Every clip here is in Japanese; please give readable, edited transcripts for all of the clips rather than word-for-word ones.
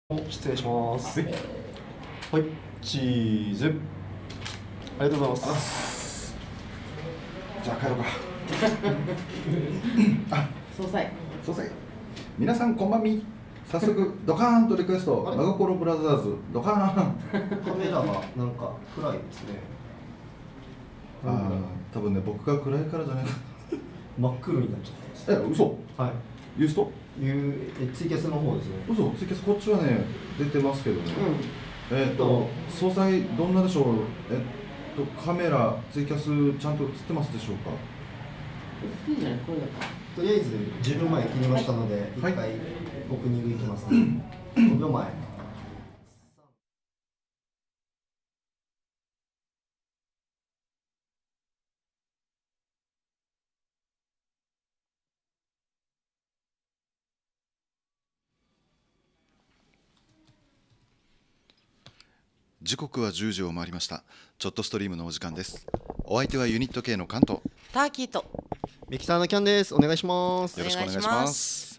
失礼します。はい、チーズ。ありがとうございます。 じゃあ帰ろうか。あ、 総裁。 総裁。皆さんこんばんみ。早速ドカーンとリクエスト。真心ブラザーズドカーン。 カメラがなんか暗いですね。 多分ね、僕が暗いからじゃないか。 真っ黒になっちゃったんです。 嘘。 はい。 ユースト？ ツイキャスの方ですね。 嘘。ツイキャスこっちはね出てますけどね。総裁どんなでしょう。カメラツイキャスちゃんと映ってますでしょうか。 いいんじゃない？これだったら。 とりあえず10分前切りましたので、一回オープニングいきますね。5秒前。 時刻は10時を回りました。ちょっとストリームのお時間です。お相手はユニット系の関東ターキーとミキサーのキャンです。お願いします。 よろしくお願いします。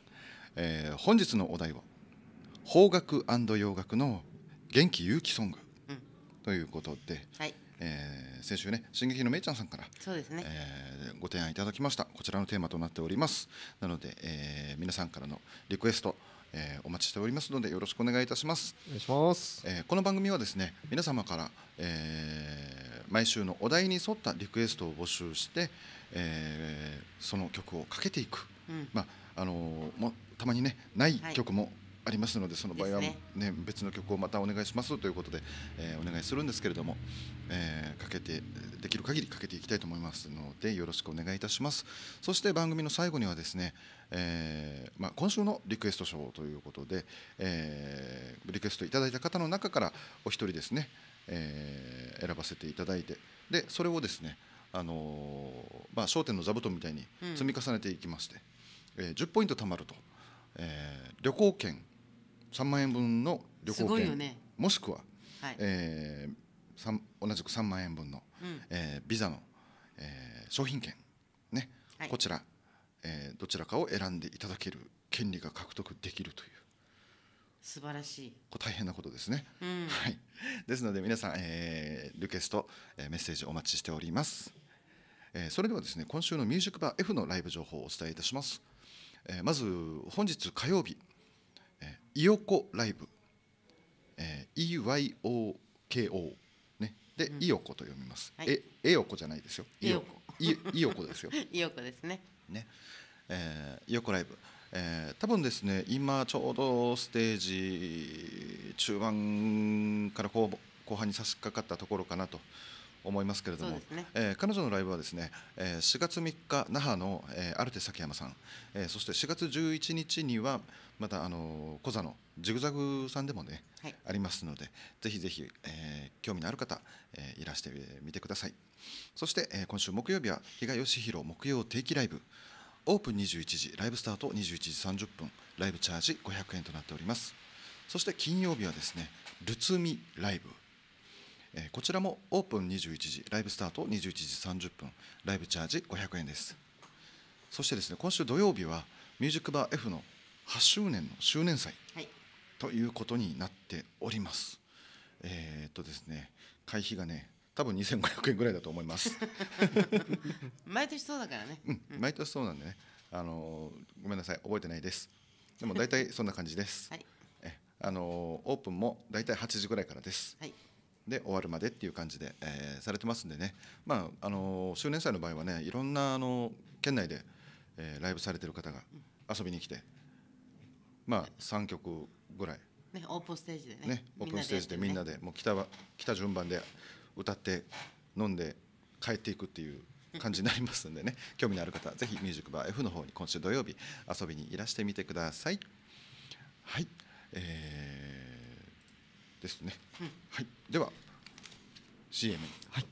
本日のお題は邦楽&洋楽の元気勇気ソング、ということで、 はい、 先週ね、進撃のめいちゃんさんから、 そうですね、 ご提案いただきました。こちらのテーマとなっております。なので、皆さんからのリクエスト、お待ちしておりますのでよろしくお願いいたします。 お願いします。 この番組はですね、皆様から、毎週のお題に沿ったリクエストを募集して、その曲をかけていく、たまにねない曲もありますので、その場合は、ね、別の曲をまたお願いしますということで、お願いするんですけれども、できる限りかけていきたいと思いますのでよろしくお願いいたします。そして番組の最後にはですね、今週のリクエストショーということで、リクエストいただいた方の中からお一人ですね、選ばせていただいて、でそれをですね、笑点の座布団みたいに積み重ねていきまして、10ポイント貯まると、旅行券3万円分の旅行券、ね、もしくは、はい、同じく3万円分の、ビザの、商品券、ね、はい、こちら、どちらかを選んでいただける権利が獲得できるという素晴らしい大変なことですね、はい、ですので皆さん、リクエスト、メッセージお待ちしております。それではですね、今週のミュージックバー F のライブ情報をお伝えいたします。まず本日火曜日、イヨコライブ、EYOKO、ね、で、イヨコと読みます。エヨコじゃないですよ。イヨコですよ。 イヨコですね。 イヨコライブ、多分ですね、今ちょうどステージ中盤から後半に差し掛かったところかなと思いますけれども、彼女のライブはですね、4月3日那覇の、アルテ崎山さん、そして4月11日にはまたコザのジグザグさんでもね、ありますので、ぜひぜひ、興味のある方、いらしてみてください。そして、今週木曜日は比嘉義弘木曜定期ライブ、オープン21時、ライブスタート21時30分、ライブチャージ500円となっております。そして金曜日はですね、ルツミライブ、こちらもオープン21時、ライブスタート21時30分、ライブチャージ500円です。そしてですね、今週土曜日はミュージックバー F の8周年の周年祭、ということになっております。ですね、会費がね、多分2500円ぐらいだと思います毎年そうだからね、 毎年そうなんでね、ごめんなさい、覚えてないです。でも大体そんな感じです、オープンも大体8時ぐらいからです、で終わるまでっていう感じで、されてますんでね、周年祭の場合はね、いろんな県内で、ライブされてる方が遊びに来て、3曲ぐらい、 オープンステージでね、 オープンステージでみんなでもう来た順番で歌って飲んで帰っていくっていう感じになりますのでね、興味のある方ぜひミュージックバー F の方に今週土曜日遊びにいらしてみてください。はい、ですね、はい、では CM に、はい、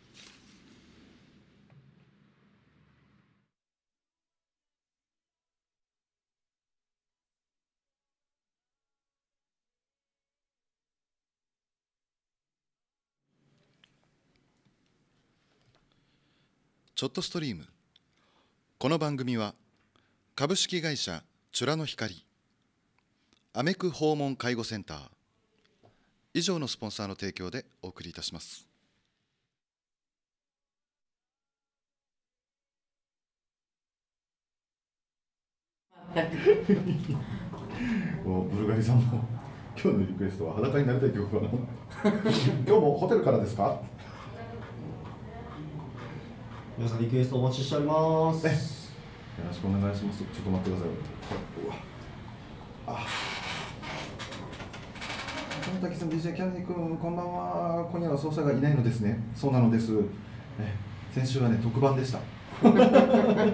ちょっとストリーム。この番組は株式会社チュラノ光、アメク訪問介護センター以上のスポンサーの提供でお送りいたします。 もうブルガリさんも今日のリクエストは裸になりたい曲かな。今日もホテルからですか。 皆さんリクエストお待ちしております。 よろしくお願いします。ちょっと待ってください。うわあ、玉滝さん、DJ キャンディー君、こんばんは。今夜は捜査がいないのですね。そうなのです。先週はね、特番でした。玉滝さん、キャン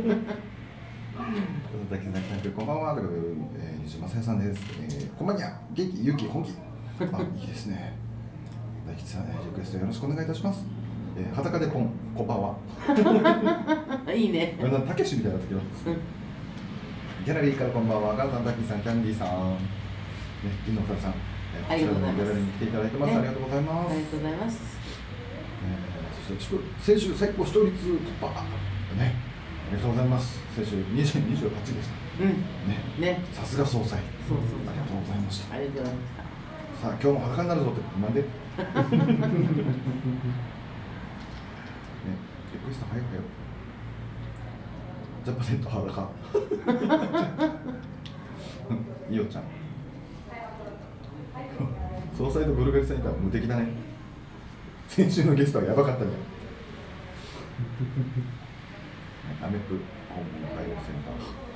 ディー君、こんばんは。ということで、西正さんです。こんばんにゃ、元気、勇気、本気。あ、いいですね。大吉さん、リクエストよろしくお願いいたします。裸でポン、こんばんは。 いいね。 たけしみたいな時なんです。ギャラリーからこんばんは。ガンさん、タキさん、キャンディーさん、銀の二人さん、こちらのギャラリーに来ていただいてます。ありがとうございます。 ありがとうございます。 そして先週最高視聴率突破。ね、ありがとうございます。先週28でした。ね、さすが総裁。 そう。 ありがとうございました。 ありがとうございました。 さあ、今日も裸になるぞって、なんで？リクエスト早くよ。ジャパネット裸。いいよちゃん。総裁とブルガリさんいたら無敵だね。先週のゲストはやばかったじゃん。アメップ訪問介護セン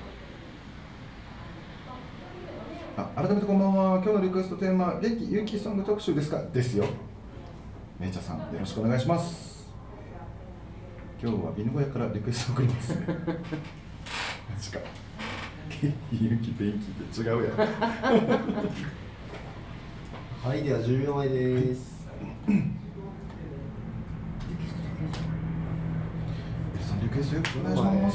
ター。改めてこんばんは。今日のリクエストテーマ、元気勇気ソング特集ですか？ですよ。めいちゃさん、よろしくお願いします。今日は犬小屋からリクエスト送ります。マジか。元気勇気電気って違うやん。 はい、では10秒前です。 皆さんリクエストよろしくお願いします。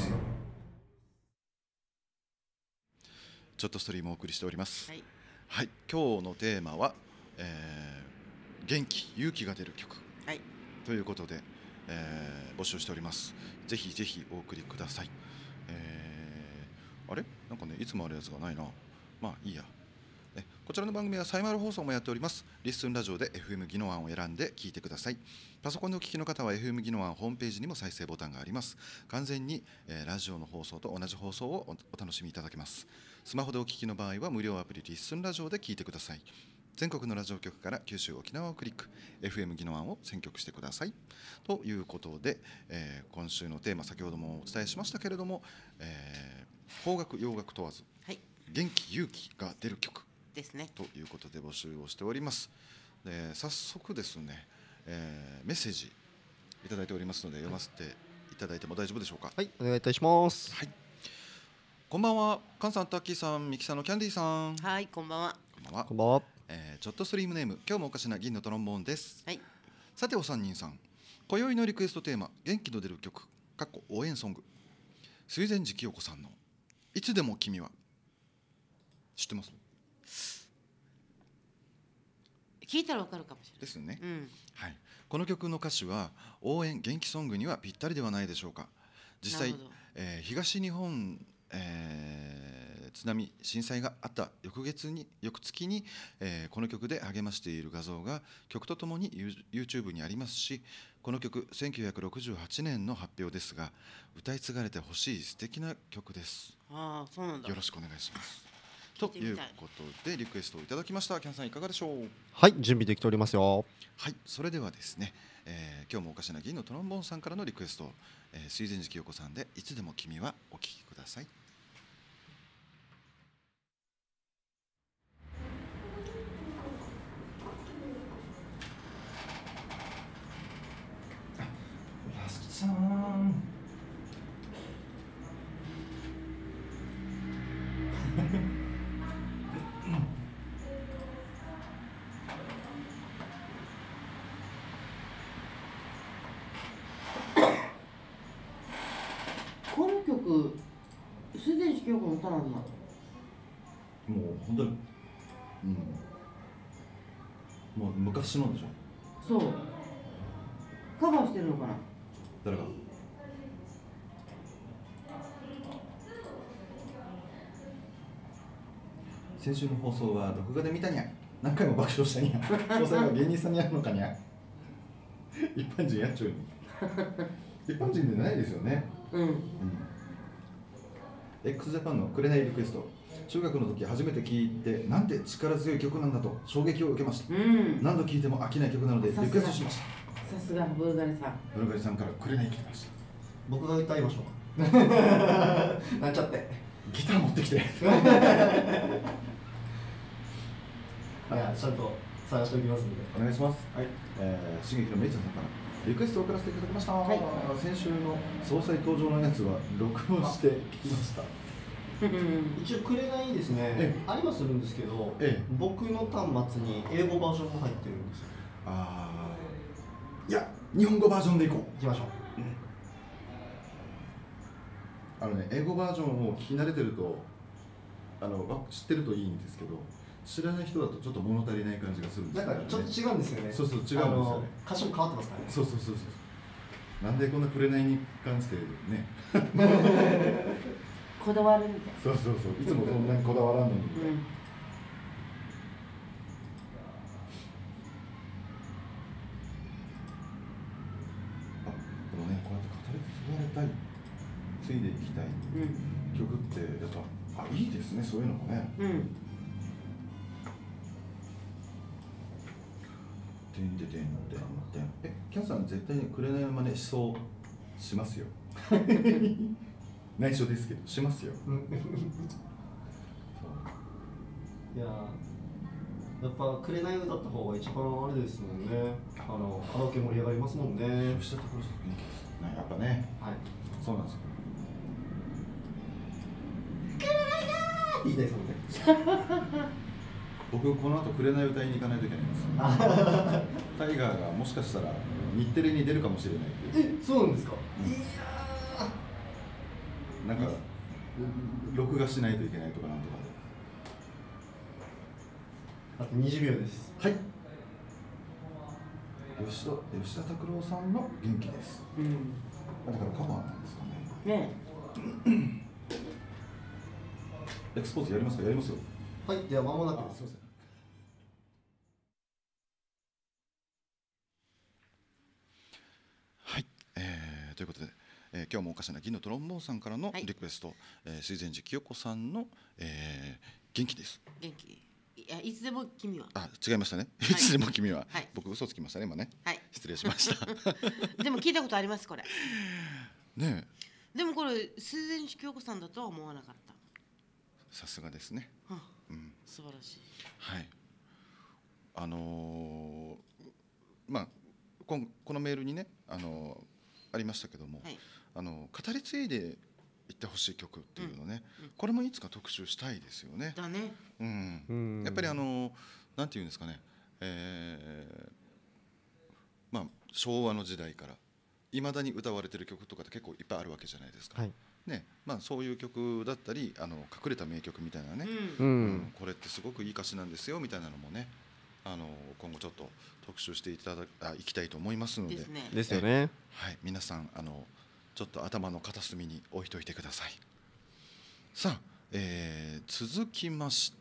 ちょっとストリームをお送りしております。 はい。 はい、今日のテーマは、元気勇気が出る曲はい。 ということで、募集しております。ぜひぜひお送りください。あれなんかね、いつもあるやつがないな。まあいいや。こちらの番組はサイマル放送もやっております。リッスンラジオで FM ギノワンを選んで聞いてください。パソコンでお聞きの方は FM ギノワンホームページにも再生ボタンがあります。完全に、ラジオの放送と同じ放送をお楽しみいただけます。スマホでお聞きの場合は無料アプリリッスンラジオで聞いてください。全国のラジオ局から九州沖縄をクリック FM ギノワンを選曲してくださいということで、今週のテーマ先ほどもお伝えしましたけれども、邦楽洋楽問わず、 はい。 元気勇気が出る曲ですね。 ということで募集をしております。で早速ですね、メッセージいただいておりますので読ませていただいても大丈夫でしょうか。 はい、お願いいたします。 はい、こんばんは。カンさん、タッキーさん、ミキさんのキャンディーさん。 はい、こんばんは。 こんばんは。 こんばんは。 ちょっとストリームネーム、今日もおかしな銀のトロンボーンです。 はい。 さてお三人さん、今宵のリクエストテーマ、元気の出る曲応援ソング、水前寺清子さんのいつでも君は。知ってます？ 聞いたらわかるかもしれない。 ですよね。 うん。 はい、この曲の歌詞は応援元気ソングにはぴったりではないでしょうか。実際なるほど、 東日本、津波震災があった翌月に、この曲で励ましている画像が曲とともに YouTube にありますし、この曲1968年の発表ですが、歌い継がれてほしい素敵な曲です。 ああ、そうなんだ。 よろしくお願いします。と聞いてみたいいうことでリクエストをいただきました。キャンさんいかがでしょう？ はい、準備できておりますよ。 はい、それではですね、今日もおかしな銀のトロンボーンさんからのリクエスト、水前寺清子さんでいつでも君はお聴きください。 ラスキさん。 この曲、水前寺清子の歌なんだ。 もう本当に、もう昔のでしょ。 そう。カバーしてるのかな。 誰が？先週の放送は録画で見たにゃ。 何回も爆笑したんや。詳細は芸人さんにやるのかにゃ。一般人やっちゃうに。一般人でないですよね。x ジャパンのくれないリクエスト。中学の時初めて聞いて、なんて力強い曲なんだと衝撃を受けました。何度聴いても飽きない曲なのでリクエストしました。 さすがブルガリさん。 ブルガリさんからくれない来てました。 僕が歌いましょう。なんちゃって。 ギター持ってきて。 いや、ちゃんと探しておきますんで。 お願いします。 はい。 新劇のめいちゃんさんからリクエストを送らせていただきました。 はい、 先週の総裁登場のやつは録音して聞きました。 一応くれないですね。ありはするんですけど、僕の端末に英語バージョンも入ってるんですよ。 いや、日本語バージョンでいこう。 行きましょう。 英語バージョンを聞き慣れてると知ってるといいんですけど、知らない人だとちょっと物足りない感じがするんですよね。 なんかちょっと違うんですよね。 そうそう、違うんですよね。 歌詞も変わってますからね。 そう。なんでこんな紅に関してね。 こだわるみたい。 そう。いつもそんなにこだわらんのに。このね、こうやって語り継がれたい、継いでいきたい曲ってやっぱいいですね、そういうのもね。てんてんてんてんてん。キャンさん絶対に紅の真似しますよ。内緒ですけどしますよ。 いややっぱくれない歌った方が一番あれですもんね。カラオケ盛り上がりますもんね。 吉田拓郎さん元気ですね。やっぱね。 はい。 そうなんですよ。 くれないなーって言いたいですもんね。 僕この後くれない歌いに行かないといけないんです。タイガーがもしかしたら日テレに出るかもしれないっていう。 そうなんですか。いやなんか録画しないといけないとかなんとかで。 あと20秒です。 はい。吉田拓郎さんの元気です。だからカバーなんですかね。エクスポーズやりますか。やりますよ。 はい。では間もなくです。 すみません。 はい、ということで、今日もおかしな銀のトロンボーンさんからのリクエスト、水前寺清子さんの、元気です。 元気。いつでも君は。 違いましたね。いつでも君は。僕嘘つきましたね今ね。失礼しました。 でも聞いたことありますこれ。 ねえ。でもこれ水前寺清子さんだとは思わなかった。 さすがですね。 素晴らしい。 はい。まあこのメールにねありましたけども、語り継いでいってほしい曲っていうのね、これもいつか特集したいですよね。 だね。 やっぱりなんていうんですかね、まあ昭和の時代からいまだに歌われてる曲とかって結構いっぱいあるわけじゃないですか。ね、まあそういう曲だったり隠れた名曲みたいなね、これってすごくいい歌詞なんですよみたいなのもね、今後ちょっと特集していきたいと思いますので、 ですよね。 はい、皆さんちょっと頭の片隅に置いといてください。さあ、続きまして、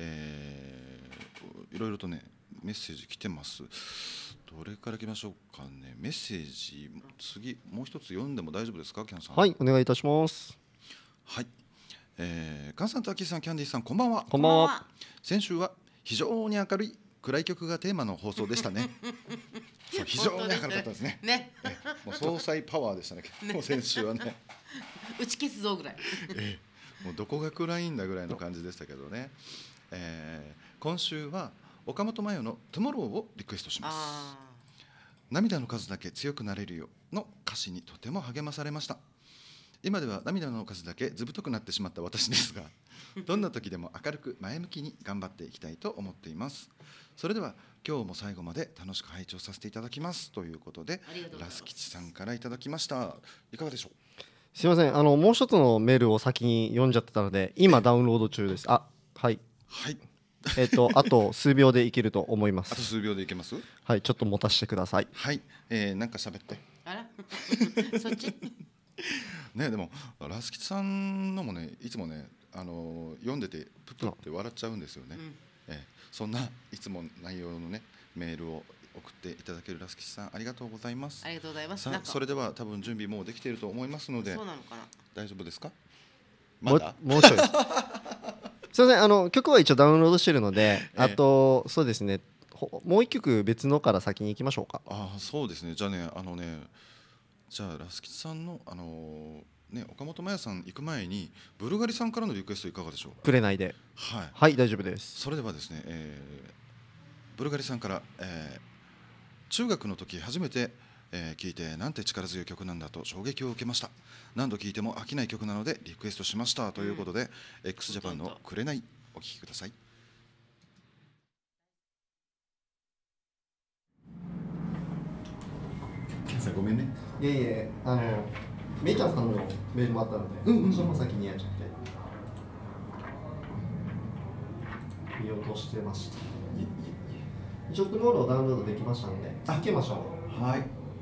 いろいろとねメッセージ来てます。どれからいきましょうかね。メッセージ次もう一つ読んでも大丈夫ですか、キャンさん。 はい、お願いいたします。 はい、カンさんとアキさん、キャンディーさん、こんばんは。 こんばんは。 先週は非常に明るい暗い曲がテーマの放送でしたね。そう、非常に明るかったですね。 ね。 もう総裁パワーでしたね。もう先週はね。 打ち消すぞぐらい。 もうどこが暗いんだぐらいの感じでしたけどね。今週は岡本真代のトゥモローをリクエストします。涙の数だけ強くなれるよの歌詞にとても励まされました。今では涙の数だけずぶとくなってしまった私ですが、どんな時でも明るく前向きに頑張っていきたいと思っています。それでは今日も最後まで楽しく拝聴させていただきますということで、ラス吉さんからいただきました。いかがでしょう。 すいません、もう一つのメールを先に読んじゃってたので今ダウンロード中です。はい。あと数秒でいけると思います。 あと数秒でいけます。 はい、ちょっと持たせてください。 はい、なんか喋って。 あらそっちね。でもラス吉さんのもね、いつもね読んでてププって笑っちゃうんですよね。 そんないつも内容のねメールを送っていただけるラス吉さんありがとうございます。 ありがとうございます。 さあそれでは多分準備もうできていると思いますので、 そうなのかな。 大丈夫ですか？ もまだもうちょいですすいません、曲は一応ダウンロードしてるので、あとそうですね、もう一曲別のから先に行きましょうか。 ああそうですね。じゃあねじゃあラス吉さんのね岡本真也さん行く前にブルガリさんからのリクエストいかがでしょう？ くれないで。 はい。 はい、大丈夫です。 それではですね、ブルガリさんから、中学の時初めて、聴いてなんて力強い曲なんだと衝撃を受けました。何度聴いても飽きない曲なのでリクエストしましたということで、x ジャパンの「紅」お聴きください。 ケンさんごめんね。 いえいえ、めいちゃんさんのメールもあったので、そっちの方先にやっちゃって見落としてました。一応トゥモローダウンロードできましたので、開けましょう。 はい。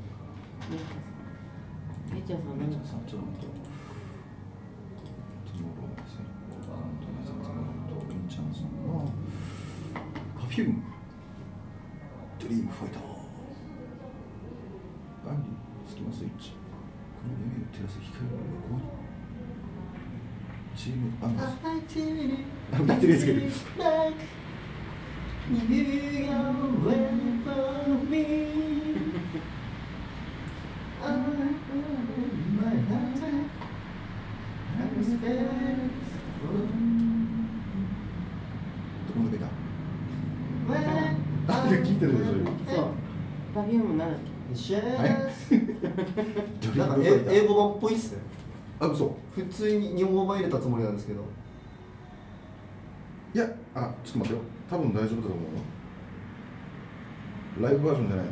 めいちゃんさん何？ めいちゃんさんちょっと待って。トゥモローですね。めいちゃんさんのパフュームドリームファイター。バンリースキマスイッチ。この夢を照らす光の横に。チームアンダース。歌ってるやつがいる。どこ抜けた？あ、聞いてるでしょ。 そう。パフュームなんだっなんか英語版っぽいっすね。 あ、嘘。 普通に日本語版入れたつもりなんですけど。 いや、あ、ちょっと待ってよ。多分大丈夫だと思うよ。ライブバージョンじゃないの。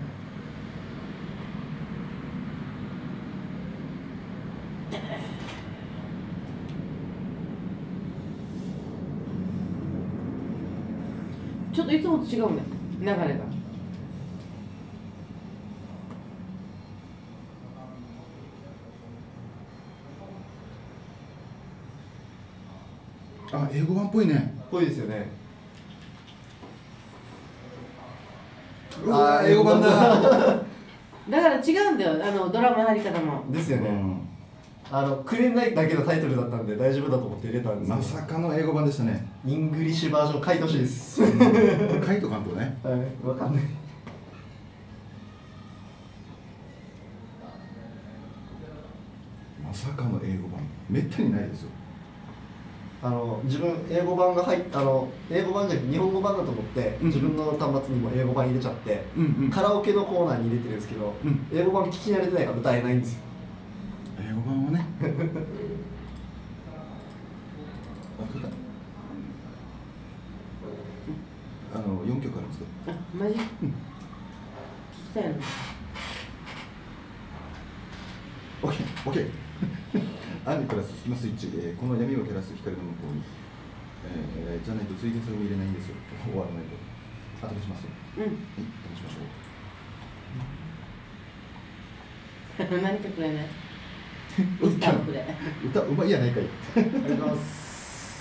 ちょっといつもと違うね、流れが。 あ、英語版っぽいね。 ぽいですよね。 うわー、英語版だ。 だから違うんだよ、ドラマの入り方も。 ですよね。くれないだけのタイトルだったんで大丈夫だと思って入れたんですけど、 まさかの英語版でしたね。 イングリッシュバージョン書いてほしいです。 これカイト監督ね。 はい、わかんない。 まさかの英語版、めったにないですよ。 自分英語版が英語版じゃなくて日本語版だと思って、自分の端末にも英語版入れちゃって、カラオケのコーナーに入れてるんですけど、英語版聞き慣れてないから歌えないんですよ。 英語版はね。4曲あるんですけど。 あ、マジ？聞きたいの。 オッケー。アンリプラススキマスイッチ、この闇を照らす光の向こうに、じゃないと追加作も入れないんですよ。終わらないと。あとします。はい、試しましょう。 何かくれない？歌うくれ。 歌うまいやないかい。 ありがとうございます。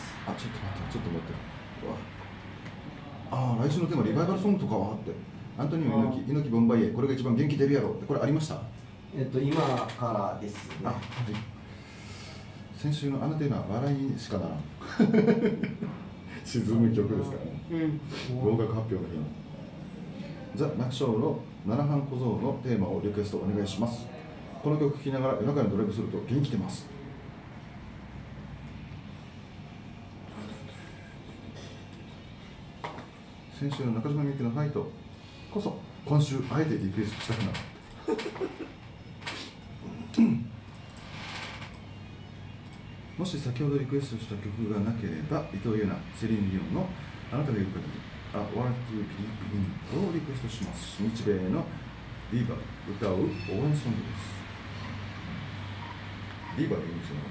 あ、ちょっと待って。来週のテーマリバイバルソングとかはって。アントニオ猪木ボンバイエ、これが一番元気出るやろって、これありました？ 今からですね。 はい。先週のあのテーマは笑いにしかならん。沈む曲ですからね。合格発表の日の。ザ・ナクショーの七班小僧のテーマをリクエストお願いします。この曲聴きながら夜中にドライブすると元気出ます。先週の中島みゆきのファイトこそ今週あえてリクエストしたくなる。もし先ほどリクエストした曲がなければ、伊藤優奈、セリーヌ・ディオンのあなたがいる限り、What Do You Believe In をリクエストします。日米のディーバ歌う応援ソングです。ディーバでいいんですよね。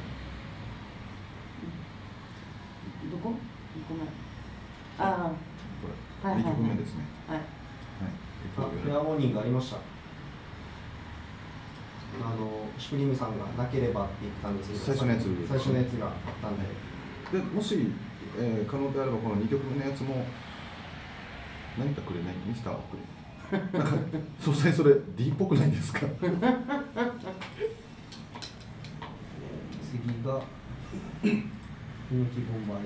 どこ？ああ。 これ、2曲目ですね。 はい。 フェアモーニングありました。シュプリームさんがなければって言ったんですけど、 最初のやつがあったんで。 でもし、可能であればこの2曲目のやつも何かくれないミスターくれ。なんか総裁それ D っぽくないですか？ 次が猪木ボンバイ。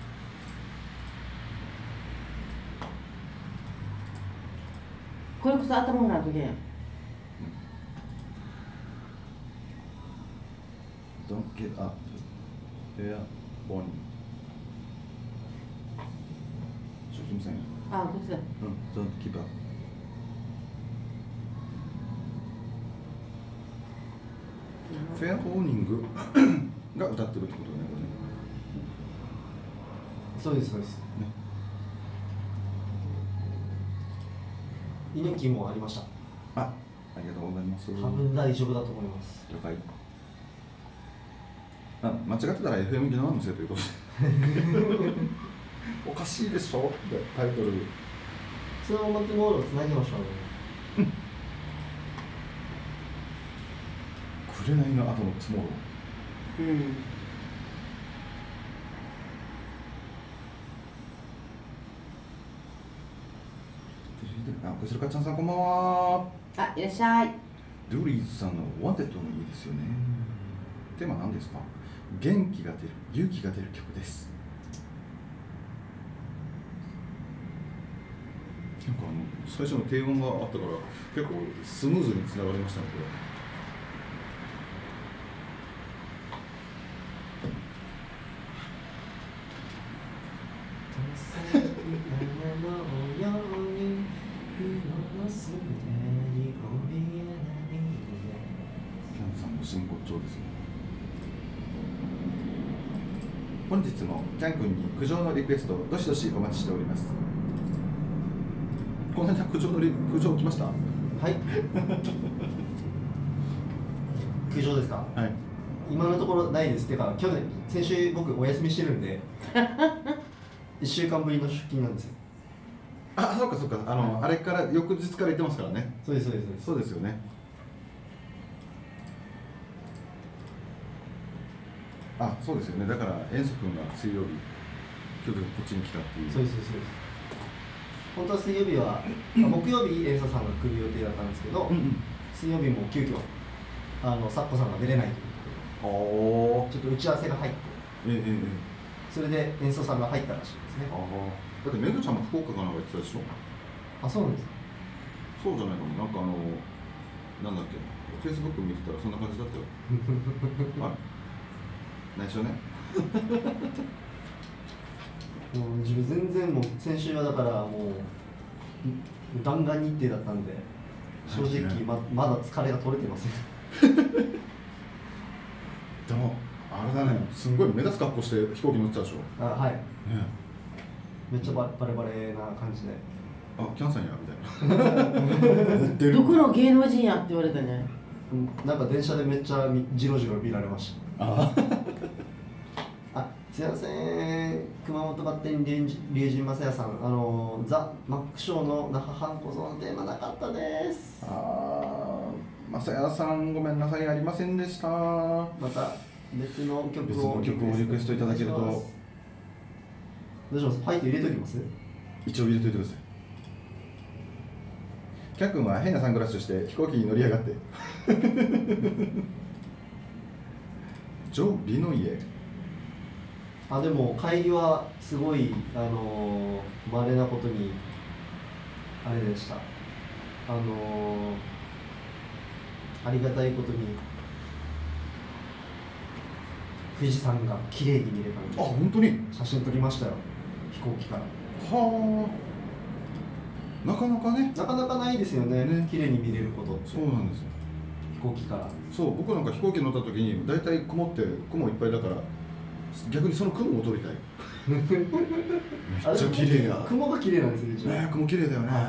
これこそ頭もらうとけ。 Don't get up. They're born. ちょっと待って。 あ、こっちだ。 Don't keep up. フェアホーニングが歌ってるってことだね、これね。 そうですそうです。猪木もありました。 ありがとうございます。 多分大丈夫だと思います。 了解。間違ってたら FM ギノワのせいということでおかしいでしょってタイトル。 そのままゴールをつなぎましょうね。 紅の後のつもろ。こちらかちゃんさんこんばんは。 あ、いらっしゃい。 ドゥリーズさんの Wanted もいいですよね。テーマ何ですか？元気が出る、勇気が出る曲です。なんか最初の低音があったから結構スムーズにつながりましたね、これ。キャンさんの真骨頂ですね。本日もキャン君に苦情のリクエストをどしどしお待ちしております。この間苦情来ました？ はい。苦情ですか？ はい。 今のところないです。てか先週僕お休みしてるんで1週間ぶりの出勤なんですよ。 あ、そうかそうか。あれから翌日から行ってますからね。 そうですそうですそうですよね。あ、そうですよね。だから遠足君が水曜日今日こっちに来たっていう。 そうですそうです。本当は水曜日は木曜日エンサさんが来る予定だったんですけど、水曜日も急遽サッコさんが出れないということで、ちょっと打ち合わせが入って、それで演奏さんが入ったらしいですね。 だってめぐちゃんも福岡かなんか言ってたでしょ。 あ、そうなんですか。 そうじゃないかも。なんかなんだっけ、フェイスブック見てたらそんな感じだったよ。はい。内緒ね。 もう自分全然もう先週はだからもう弾丸日程だったんで、正直まだ疲れが取れてません。 でもあれだね、すんごい目立つ格好して飛行機乗ってたでしょ。 あ、はい。 ね、 めっちゃバレバレな感じで。 あ、キャンさんやみたいな。 どこの芸能人やって言われたね。 なんか電車でめっちゃジロジロ見られました。あ、すいません、熊本バッテン龍神正也さん、ザ・マックショーの那覇ハンコゾのテーマなかったです。 正也さんごめんなさい、ありませんでした。 また別の曲をリクエストいただけると。 どうします？ファイト入れときます？ 一応入れといてください。キャッ君は変なサングラスして飛行機に乗り上がってジョ・ビノイエ。 あ、でも帰りはすごい稀なことにあれでした。ありがたいことに富士山が綺麗に見れたんで。 あ、本当に写真撮りましたよ、飛行機から。 はあ、なかなかね、 なかなかないですよね、綺麗に見れることって。 そうなんですよ。 飛行機から。 そう、僕なんか飛行機乗った時に大体雲って雲いっぱいだから逆にその雲を撮りたい。めっちゃ綺麗や。 雲が綺麗なんですよ、一応。 ね、雲綺麗だよね。はい、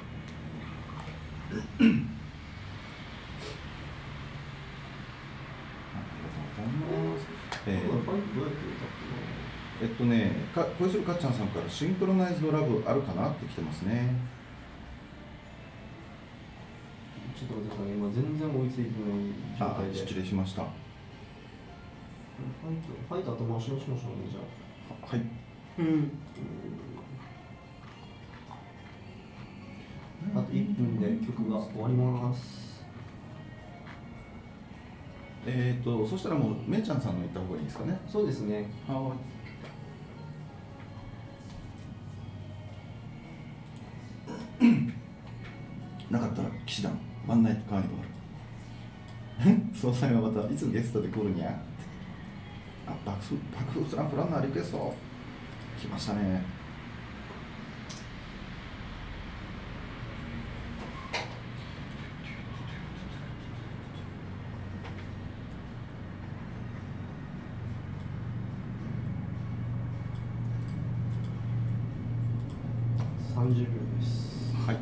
小泉かっちゃんさんからシンクロナイズドラブあるかなって来てますね。 ちょっと待ってください、今全然追いついてない状態で。 失礼しました。 ファイト後回しにしましょうね、じゃあ。 はい。 曲が終わります。 そしたらもうめいちゃんさんの行った方がいいですかね。 そうですね。 はい。なかったら騎士団ワンナイトカーニバル総裁はまたいつゲストで来るにゃ。あ、爆風スランプランナーリクエスト来ましたね。 30秒です。 はい。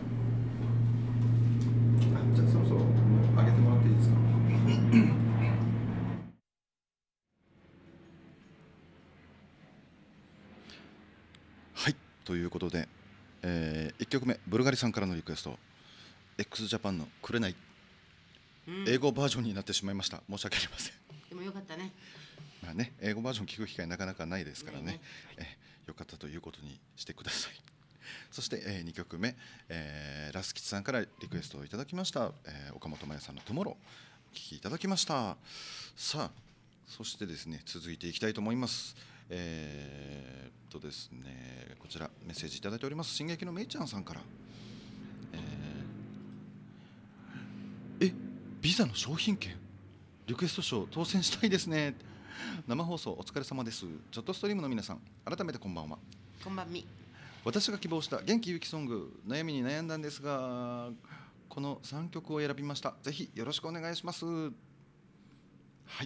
じゃあそろそろ上げてもらっていいですか。 はい、ということで、1曲目ブルガリさんからのリクエスト x ジャパンの「くれない」英語バージョンになってしまいました。申し訳ありません。 でもよかったね。 まあね、英語バージョン聞く機会なかなかないですからね、よかったということにしてください。そして、2曲目、ラスキツさんからリクエストをいただきました、岡本真也さんの「トゥモロー」お聴きいただきました。さあ、そしてですね、続いていきたいと思います。ですね、こちらメッセージいただいております。進撃のめいちゃんさんから、ビザの商品券リクエスト賞当選したいですね。生放送お疲れ様です。ちょっとストリームの皆さん、改めてこんばんは。 こんばんみ。 私が希望した元気ゆきソング、悩みに悩んだんですが、この3曲を選びました。ぜひよろしくお願いします。はい、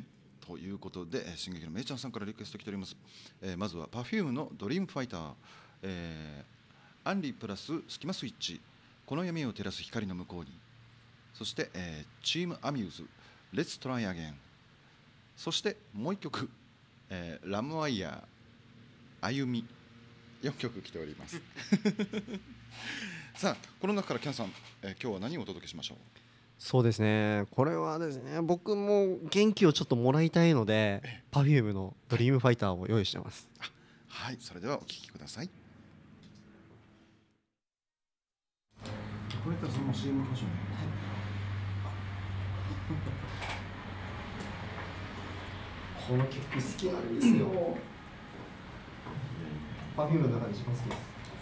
ということで、進撃のめいちゃんさんからリクエスト来ております。まずは Perfume のドリームファイター、アンリプラススキマスイッチ、この闇を照らす光の向こうに、そして、チームアミューズ、レッツトライアゲン、そしてもう1曲、ラムワイヤー、歩み、4曲来ておりますさあ、この中からキャンさん、今日は何をお届けしましょう。 そうですね、これはですね、僕も元気をちょっともらいたいので Perfume のドリームファイターを用意してます。 はい、それではお聴きください。 これからそのまま CM 行きましょうね。 この曲好きなんですよ。Perfume の中で一番好きです。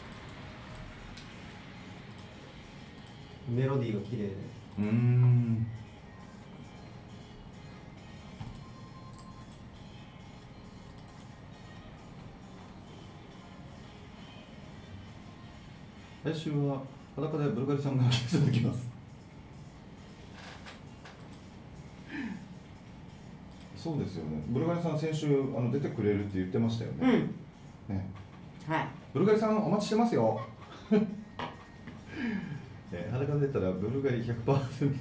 メロディーが綺麗で。 来週は裸でブルガリさんが来ていただきます。そうですよね。ブルガリさん先週出てくれるって言ってましたよね。ね。 はい。 ブルガリさんお待ちしてますよ。裸出たらブルガリ 100%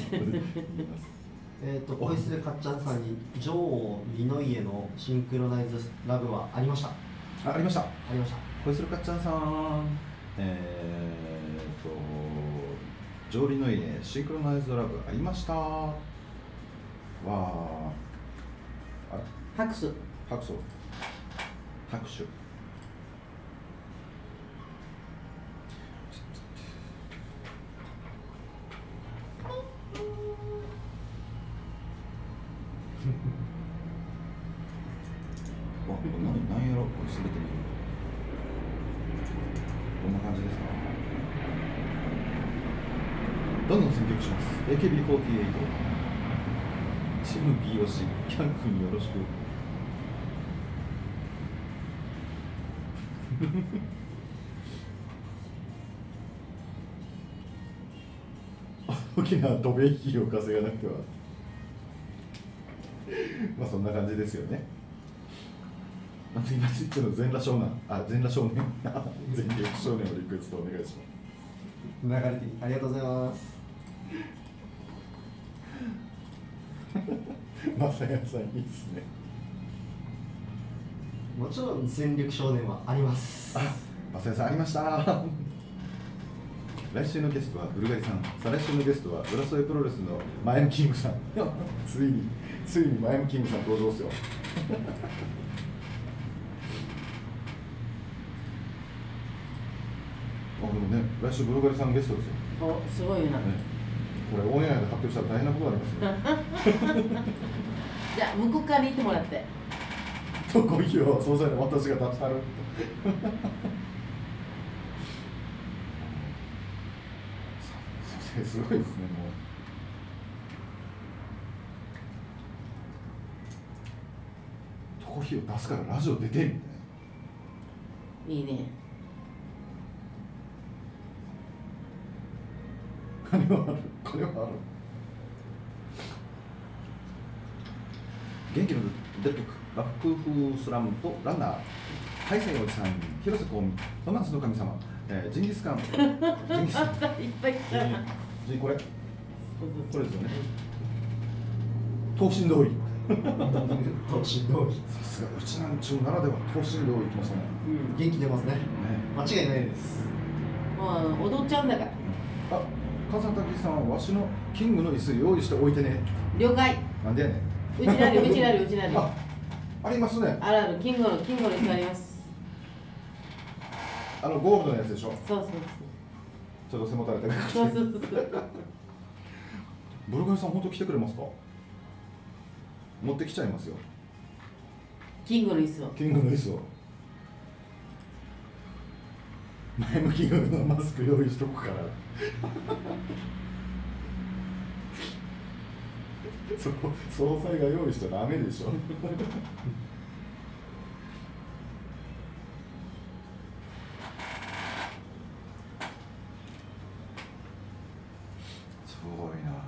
ボイスでかっちゃんさんに女王リノイエのシンクロナイズラブはありました。 ありました。 ありました。 ボイスでかっちゃんさん、ジョーリノイエシンクロナイズラブありました。わあ。 拍手。 拍手。拍手。わ、何やろ、これすべて見る。こんな感じですか。どんどん選曲します。AKB48 チーム B 推しキャン君よろしく。大きな渡米費を稼がなくては。まあそんな感じですよね。松井松井の全裸少年、全裸少年、全力少年のリクエストお願いします。 流れてありがとうございます。 まさやさんいいですね。 もちろん全力少年はあります。 まさやさんありました。来週のゲストはブルガリさん、再来週のゲストは浦添プロレスのマイムキングさん。ついにマイムキングさん登場ですよ。お、 でもね、来週ブルガリさんゲストですよ。 お、すごいな。 ね、これオンエアで発表したら大変なことになりますよ。 じゃあ向こう側に行ってもらって。 とコーヒーを総裁の私が立ちたる。すごいですね、もう。コーヒーを出すからラジオ出てみたいな。 いいね。 金はある、金はある。元気の出る曲、ラフ風スラムとランナー、ハイセイおじさん、広瀬香美、ロマンスの神様、ジンギスカン、ジンギスカン、 いっぱい来た。 これですよね。等身通り。 等身通り。 さすがうちなんちゅうならでは等身通り来ましたね。 元気出ますね。 ね、 間違いないです。 もう踊っちゃうんだから。 あ、笠滝さんはわしのキングの椅子用意しておいてね。 了解。 なんでやねん。 うちなりうちなりうちなり。 ありますね。 あるキングの椅子あります。 ゴールドのやつでしょ。 そうそうちょっと背もたれてる。 そう。そうそうそう。 ブルガリさん本当来てくれますか。持ってきちゃいますよ。 キングの椅子を。 キングの椅子を。前向きのマスク用意しとくから。総裁が用意しちゃダメでしょ。すごいな。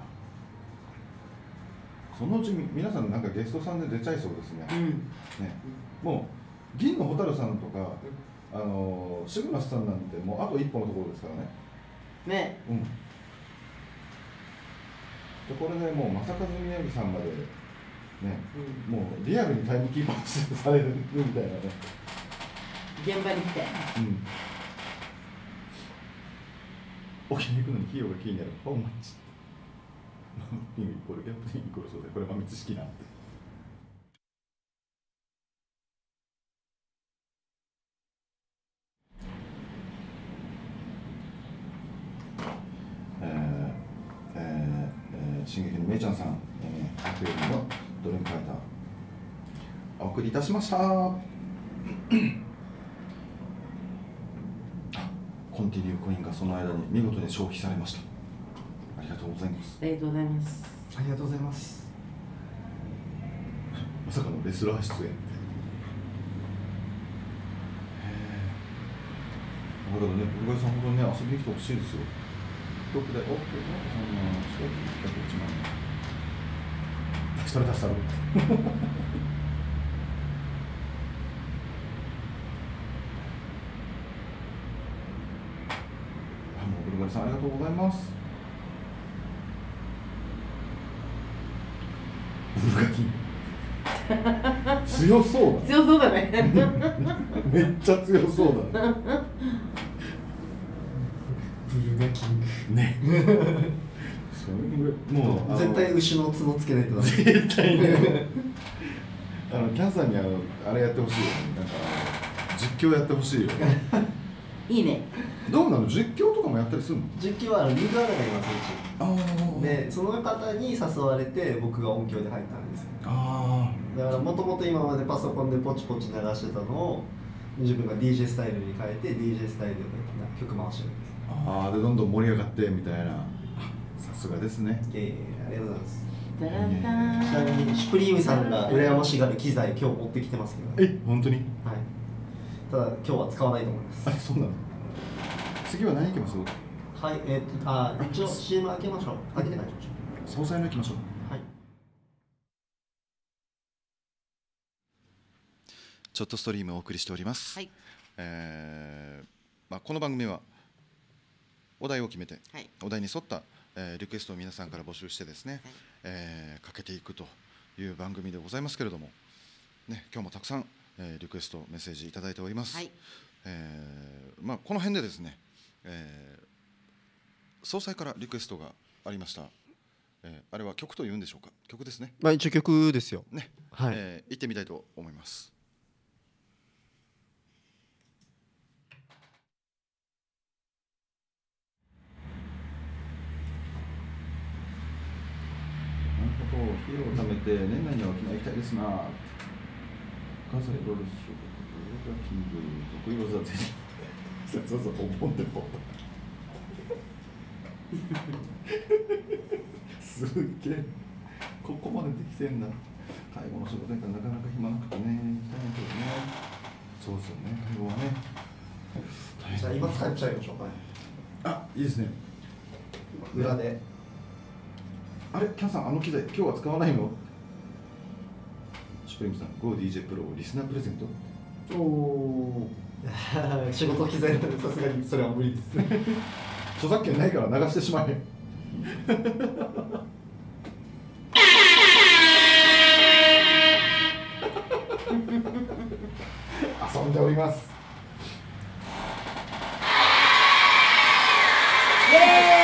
そのうち皆さんなんかゲストさんで出ちゃいそうですね。ね、もう銀の蛍さんとか、シグナスさんなんてもうあと一歩のところですからね。 ね。 でこれでもう正和宮城さんまでね、もうリアルにタイムキーパーされるみたいなね。 現場に来て。 沖に行くのに費用が気になる。ハウマッチ。ピングイコールギャップイコールそうで、これ豆知識なんて。進撃のめいちゃんさん、白衣のドリームファイターお送りいたしました。コンティニューコインがその間に見事に消費されました。ありがとうございます。 ありがとうございます。 ありがとうございます。 まさかのレスラー出演。だからね、ブルガリさん本当にね、遊びに来てほしいですよ。どこで、そんな、そういう1万円。出したら出したら。もうブルガリさんありがとうございます。ブルガキ強そうだ。 強そうだね。 めっちゃ強そうだね。 ブルガキングね。もう絶対牛の角つけないとダメ。 絶対ね。キャンさんにあれやってほしいよね。なんか実況やってほしいよね。 いいね。 どうなの、実況とかもやったりするの？ 実況はリーガーがいますうち。 あでその方に誘われて僕が音響で入ったんですよ。だからもともと今までパソコンでポチポチ流してたのを自分が DJ スタイルに変えて DJ スタイルで曲回してるんです。 でどんどん盛り上がってみたいな。さすがですね。 ありがとうございます。 タランタン。 ちなみにシュプリームさんが羨ましがる機材今日持ってきてますけど、 本当に？ はい。ただ今日は使わないと思います。 そうなの？次は何行きます？ はい、一応 CM 開けましょう。開けてから行きましょ総裁の行きましょう。 う。はい。 ちょっとストリームをお送りしております。 はい。 この番組はお題を決めて、 はい。 お題に沿った、リクエストを皆さんから募集してですね、かけていくという番組でございますけれども、ね、今日もたくさん、リクエストメッセージいただいております。 はい。 この辺でですね、総裁からリクエストがありました。あれは曲というんでしょうか。曲ですね。 一応曲ですよ。 ね、 はい。 行ってみたいと思います。 費用を貯めて年内には沖縄行きたいですな。関西ロールショーキング得意技ぜひそうそう思ってもすっげえここまでできてんだ。介護の仕事やからなかなか暇なくてね、行きたいんだけどね。そうですよね、介護はね。 じゃあ今使っちゃいましょうかね。 あ、いいですね。 裏で。 あれ、キャンさん、あの機材、今日は使わないの？シュプリームさん、GoDJ プロリスナープレゼント？おお。 仕事機材なのでさすがにそれは無理ですね。 著作権ないから流してしまえ。遊んでおります。 イエ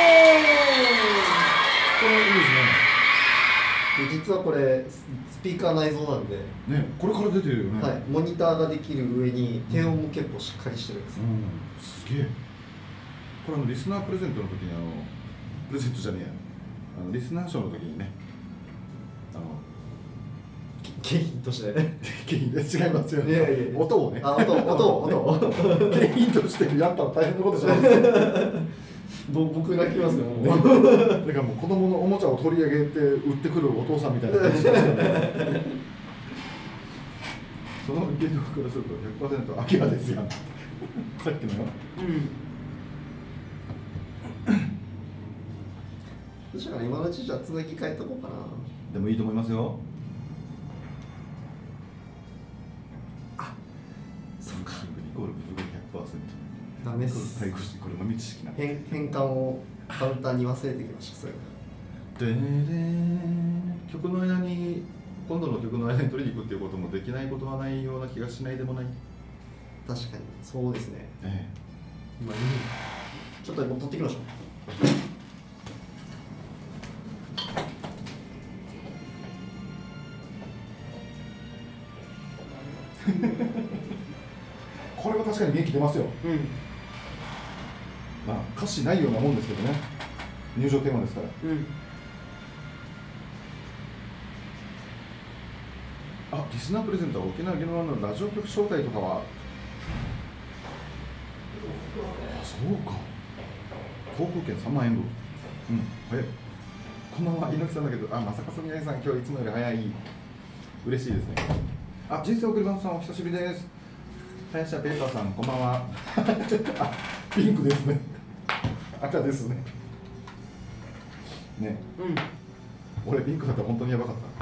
これいいですで実はこれスピーカー内蔵なんで、 ね。ね、これから出てるよね。 はい、モニターができる上に低音も結構しっかりしてるんですよ。 すげえ。これリスナープレゼントの時にプレゼントじゃねえや。リスナー賞の時にね。 景品として景品で違いますよ。 いやいや音をね。 あ、音を景品としてやったら大変なことじゃないですか。 僕泣きますよ、もう。 だからもう子供のおもちゃを取り上げて売ってくるお父さんみたいな感じでその原力からすると 100% アキラですよ。さっきのよ。 どうしようかな、今のうちじゃあつなぎ替えとこうかな。 でもいいと思いますよ。 そうか。 イコール物語 100%。 ダメっす。 対抗してこれ豆知識な。 変換を簡単に忘れてきました。それで曲の間に今度の曲の間に取りに行くっていうこともできないことはないような気がしないでもない。 確かにそうですね。 今ちょっと取ってきましょう。 これは確かに元気出ますよ。まあ歌詞ないようなもんですけどね。入場テーマですから。あ、リスナープレゼントは沖縄芸能のラジオ局招待とかは。あ、そうか。航空券3万円分。早い。こんばんは、猪木さんだけど、あ、まさかすみやさん、今日いつもより早い。嬉しいですね。あ、人生送りバンさん、お久しぶりです。林家ペーパーさん、こんばんは。あ、ピンクですね。赤ですね。ね。俺ピンクだったら本当にやばかった。あ、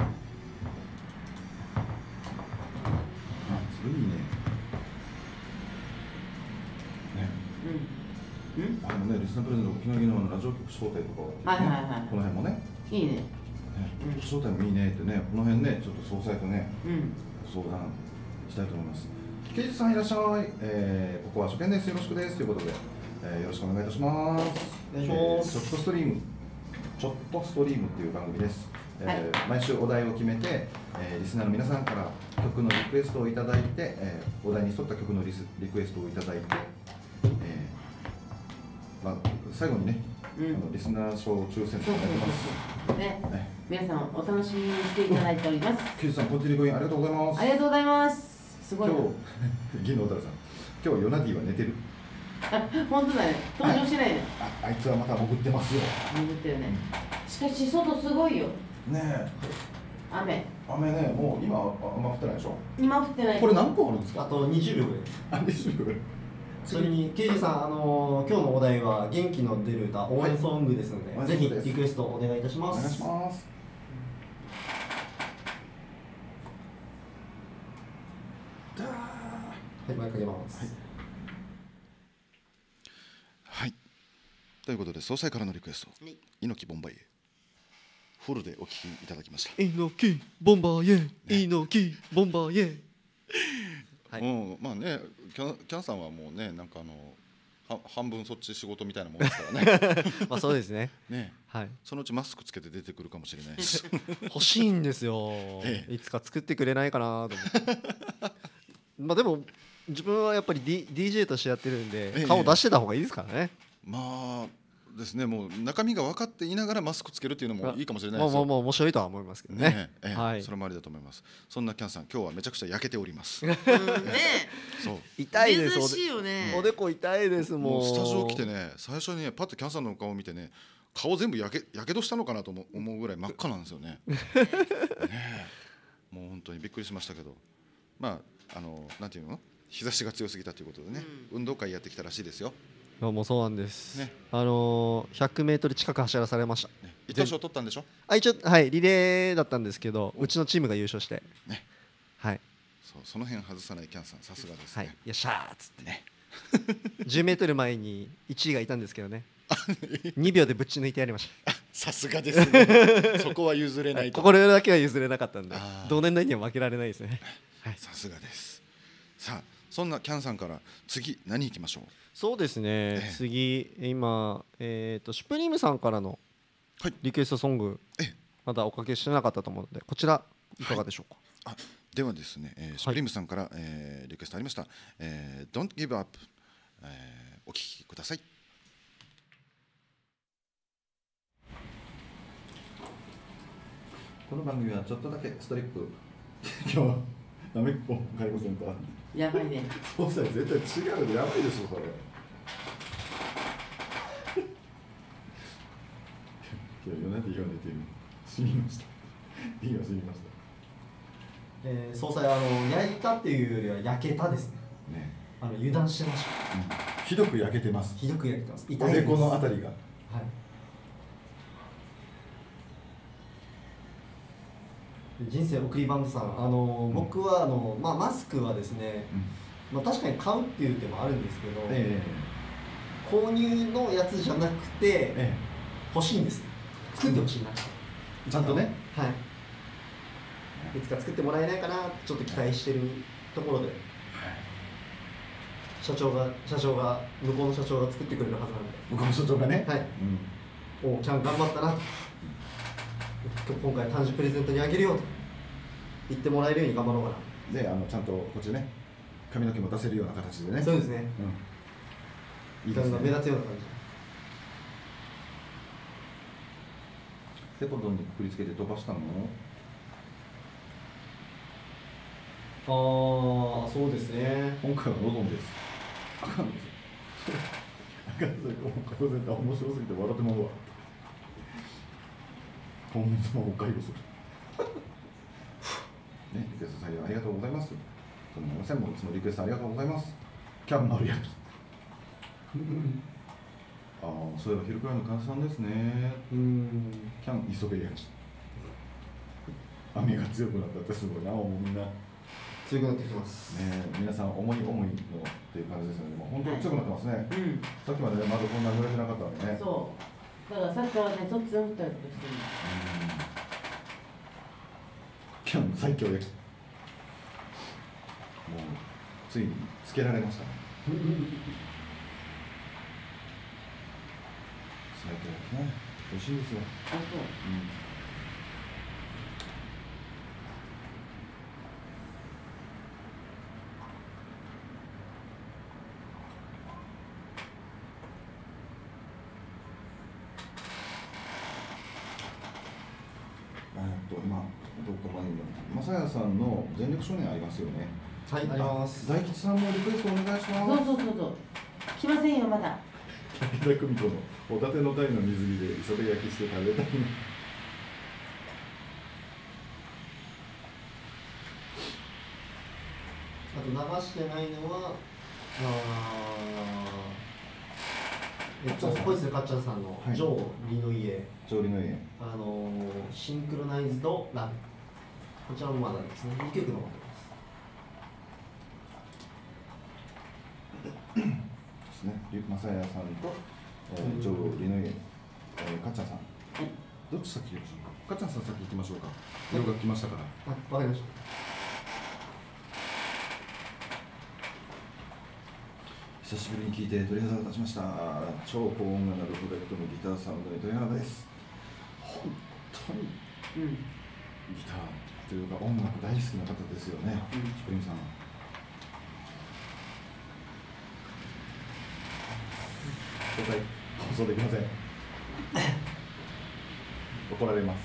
それいいね。ね。リスナープレゼント、沖縄芸能のラジオ局招待とかは、この辺もね。いいね。招待もいいねってね、この辺ね、ちょっと総裁とね、相談したいと思います。刑事さんいらっしゃい。ここは初見です。よろしくですということで、よろしくお願いいたします。 お願いします。 ちょっとストリームっていう番組です。毎週お題を決めて、リスナーの皆さんから曲のリクエストをいただいて、お題に沿った曲のリクエストをいただいて、最後にね、リスナー賞抽選となってます。 ね、皆さんお楽しみにしていただいております。 刑事さん、コンティリコインありがとうございます。 ありがとうございます。すごい。 今日、銀の小樽さん、今日ヨナディは寝てる？ 本当だね。登場してないね。 あいつはまた潜ってますよ。 潜ってるね。しかし外すごいよ。 ねえ。 雨ね、もう今あんま降ってないでしょ。 今降ってない。 これ何分あるんですか？ あと20秒ぐらいです。 あ、20秒ぐらい。 それに、刑事さん、今日のお題は元気の出る歌、応援ソングですので、ぜひリクエストお願いいたします。 お願いします。 はい、毎回かけます。 はい。ということで、総裁からのリクエスト、猪木ボンバイエ、フルでお聴きいただきました。 猪木ボンバーエ、猪木ボンバーエ。 はい、まあね、キャンさんはもうね、なんか半分そっち仕事みたいなもんですからね。 まあそうですね。 ね、 はい。 そのうちマスクつけて出てくるかもしれないし。 欲しいんですよ。いつか作ってくれないかなと思って。まあでも自分はやっぱり、DJ としてやってるんで、顔出してた方がいいですからね。 まあですね、もう中身が分かっていながらマスクつけるっていうのもいいかもしれないですよ。 もう面白いとは思いますけどね。 はい、それもありだと思います。そんなキャンさん、今日はめちゃくちゃ焼けております。 ねそう。 痛いです。 珍しいよね。 おでこ痛いです。もうスタジオ来てね、最初にねパッとキャンさんの顔を見てね、顔全部やけどしたのかなと思うぐらい真っ赤なんですよね。ねもう本当にびっくりしましたけど、まあなんていうの、日差しが強すぎたということでね、運動会やってきたらしいですよ。 もうそうなんです。100メートル近く走らされました。 一等賞取ったんでしょ？ 一応はいリレーだったんですけど、うちのチームが優勝して。 ね。 はい。 その辺外さないキャンさん、さすがですね。 はい。よっしゃーっつってね。10メートル前に1位がいたんですけどね。2秒でぶち抜いてやりました。 さすがですね。そこは譲れないと。 これだけは譲れなかったんで、同年代には負けられないですね。 はい。さすがです。さあ、そんなキャンさんから次何行きましょう？ そうですね、次今、シュプリームさんからのリクエストソング、まだおかけしてなかったと思うので、こちらいかがでしょうか。 ではですね、シュプリームさんから、リクエストありました、Don't Give Up、お聴きください。 この番組はちょっとだけストリップ今日はなめっこ介護センターやばいね。 そうしたら絶対違うでやばいでしょそれ。今日4年で言われてる知りました。D は知りました。 総裁焼いたっていうよりは焼けたですね。油断してました。 ひどく焼けてます。 ひどく焼けてます。 おでこのあたりが。はい。 人生送りバンドさん、僕はマスクはですね、確かに買うっていう手もあるんですけど、購入のやつじゃなくて、欲しいんです。作ってほしいな、 ちゃんとね。 はい。いつか作ってもらえないかなちょっと期待してるところで、社長が向こうの社長が作ってくれるはずなんで、 向こうの社長がね、はい、 おちゃん頑張ったなと、今回誕生日プレゼントにあげるよと言ってもらえるように頑張ろうかな。 でちゃんとこっちね、髪の毛も出せるような形でね。 そうですね、 いいですね、 目立つような感じで。今度にくくりつけて飛ばしたの？ そうですね。 今回はロドンです。あかんですよ。あかんですよ。面白すぎて笑ってまうわ。今月もお介護する。ね、リクエスト採用ありがとうございます。そのませんもいつもリクエストありがとうございます。キャン丸焼き。そういえば昼くらいの換算ですね。キャン磯辺焼き。雨が強くなったってすごいな、もうみんな。 強くなってきますね。皆さん思い思いのっていう感じですよね。もう本当に強くなってますね。さっきまでまだこんな濡れてなかったんでね。 そう。だからさっきからね、とっつぁんったりとかしてる。 キャン最強焼き。もうついにつけられましたね。最強焼きね。美味しいですよ。今どこまでまさやさんの全力少年ありますよね。 はい、あります。 大吉さんもリクエストお願いします。 そう。来ませんよまだ。 武田久美子のホタテの鯛の水煮で磯辺焼きして食べたい。 あと流してないのは小泉かっちゃんさんのジョー・リの家、シンクロナイズドラブ、こちらもまだですね、2曲残ってますですね。まさやさんと、ジョー・リの家、かっちゃんさん、どっち先行きましょうか。かっちゃんさん先行きましょうか。洋楽来ましたから。 わかりました。 久しぶりに聴いて鳥肌が立ちました。超高音が鳴るフレットのギターサウンドに鳥肌です。本当に、ギターというか音楽大好きな方ですよね、シュプリームさん。放送できません。 怒られます。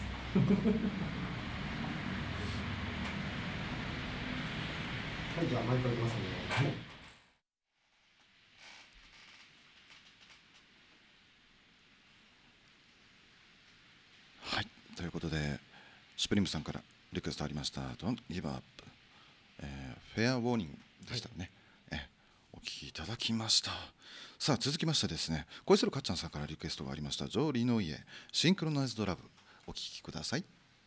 はい、じゃあ、マイクありますね。 はい、ということで、シュプリームさんからリクエストありました、Don't Give Up、フェアウォーニングでしたね、お聞きいただきました。さあ、続きましてですね、恋するかっちゃんさんからリクエストがありました、ジョー・リノイエ、シンクロナイズドラブ、お聞きください。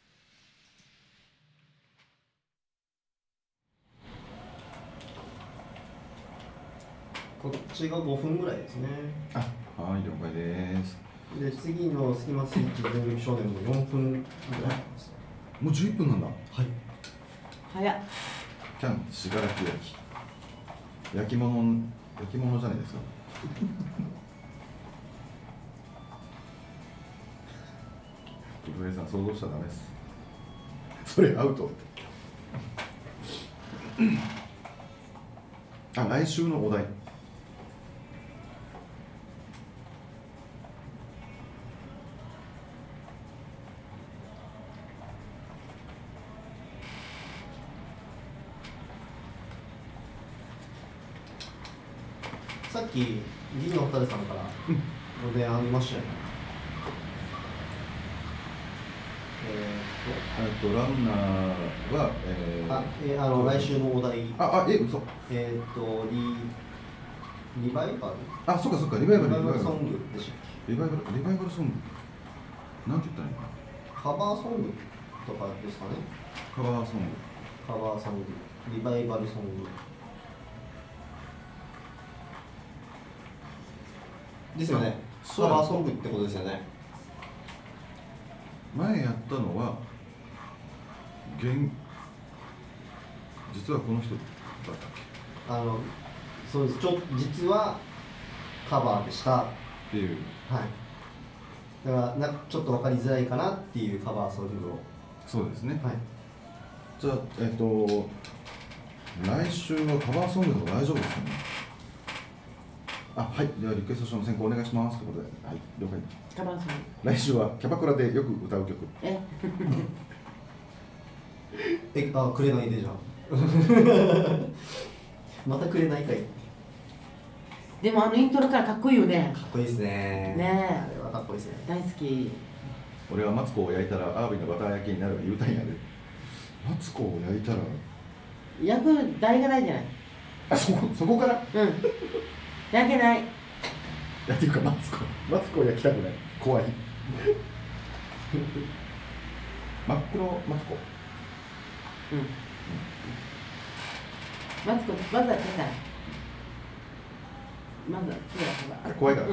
こっちが5分ぐらいですね。 あ、はい、了解です。 で、次のスキマスイッチ全力少年も4分ぐらいです。 もう11分なんだ。 はい。 早っ。 キャン信楽焼き。焼き物じゃないですか。上さん想像したらダメです。それアウト。あ、来週のお題。 さっき議員のお二人さんからお電話ありましたよね。 ランナーは、 来週のお題、 嘘。 リバイバル、 あ、そっかそっか、リバイバルソングでしたっけ。 リバイバルソング。なんて言ったらいいの？ カバーソングとかですかね。 カバーソング。 リバイバルソング。ですよね。カバーソングってことですよね。 前やったのは実はこの人だったっけ？ そうです。実はカバーでしたっていう。 はい。だからちょっと分かりづらいかなっていうカバーソングを。 そうですね。 はい。 じゃあ来週はカバーソングでも大丈夫ですよね。あ、はい。ではリクエスト書の選考お願いしますということで、はい、了解。 カバンさん。 来週はキャバクラでよく歌う曲。 くれないでじゃん。またくれないかい。 でもイントロからかっこいいよね。 かっこいいですね。 ねえ。 あれはかっこいいですね。 大好き。 俺はマツコを焼いたらアワビのバター焼きになる言うたんやで。マツコを焼いたら焼く台がないじゃない。 あ、そこからうん。焼けない。 いやっていうかマツコを焼きたくない。怖い。真っ黒マツコ。 うん。マツコまずは手だ。まずは手だ。 怖いから。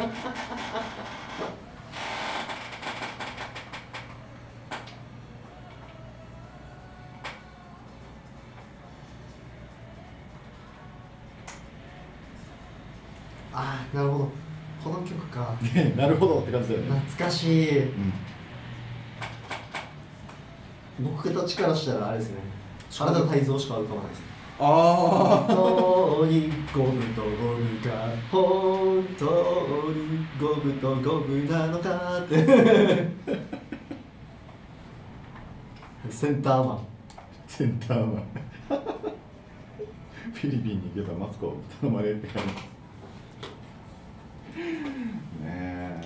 ああ、なるほど。この曲か。 なるほどって感じだよね。 懐かしい。僕たちからしたらあれですね。原田泰造しか浮かばないですね。 ああ。 本当にゴムとゴムか、本当にゴムとゴムなのかって。センターマン。 フィリピンに行けばマツコ頼まれるって感じ。ねえ。